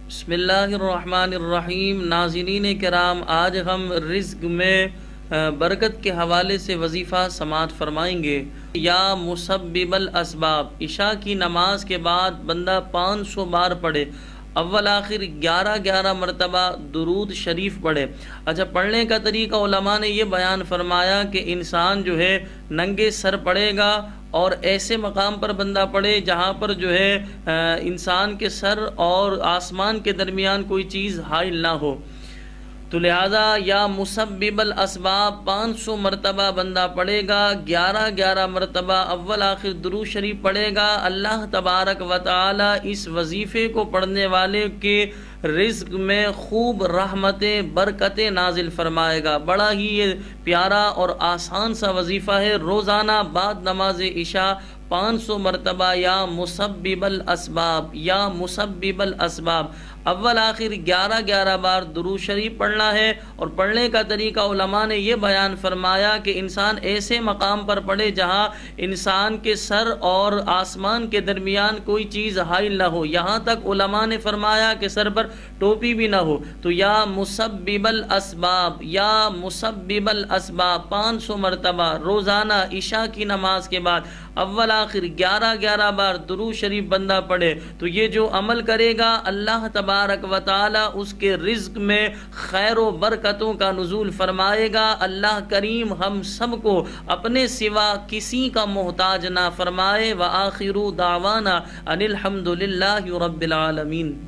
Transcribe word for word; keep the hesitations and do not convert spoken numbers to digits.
بسم اللہ الرحمن الرحیم۔ ناظرین کرام، آج ہم رزق میں برکت کے حوالے سے وظیفہ سماعت فرمائیں گے۔ یا مسببل اسباب، عشاء کی نماز کے بعد بندہ پانچ سو بار پڑھے، اول آخر گیارہ گیارہ مرتبہ درود شریف پڑھے۔ اچھا، پڑھنے کا طریقہ علماء نے یہ بیان فرمایا کہ انسان جو ہے ننگے سر پڑھے گا اور ایسے مقام پر بندہ پڑھے جہاں پر جو ہے انسان کے سر اور آسمان کے درمیان کوئی چیز حائل نہ ہو، تو لہذا یا مسببل اسباب پانچ سو مرتبہ بندہ پڑھے گا، گیارہ گیارہ مرتبہ اول آخر درود شریف پڑھے گا۔ اللہ تبارک و تعالی اس وظیفے کو پڑھنے والے کے رزق میں خوب رحمتیں برکتیں نازل فرمائے گا۔ بڑا ہی یہ پیارا اور آسان سا وظیفہ ہے۔ روزانہ بعد نماز عشاء پانچ سو مرتبہ یا مسببل اسباب یا مسببل اسباب اول آخر گیارہ گیارہ بار درود شریف پڑھنا ہے۔ اور پڑھنے کا طریقہ علماء نے یہ بیان فرمایا کہ انسان ایسے مقام پر پڑھے جہاں انسان کے سر اور آسمان کے درمیان کوئی چیز حائل نہ ہو، یہاں تک علماء نے فرمایا کہ سر پر ٹوپی بھی نہ ہو۔ تو یا مسببل اسباب یا مسببل اسباب پانچ سو مرتبہ روزانہ عشاء کی نماز کے بعد اول آخر گیارہ گیارہ بار درود شریف بندہ پڑھے تو یہ جو عمل کرے گا اللہ تبارک و تعالی اس کے رزق میں خیر و برکتوں کا نزول فرمائے گا۔ اللہ کریم ہم سب کو اپنے سوا کسی کا محتاج نہ فرمائے۔ وآخر دعوانا ان الحمد للہ رب العالمین۔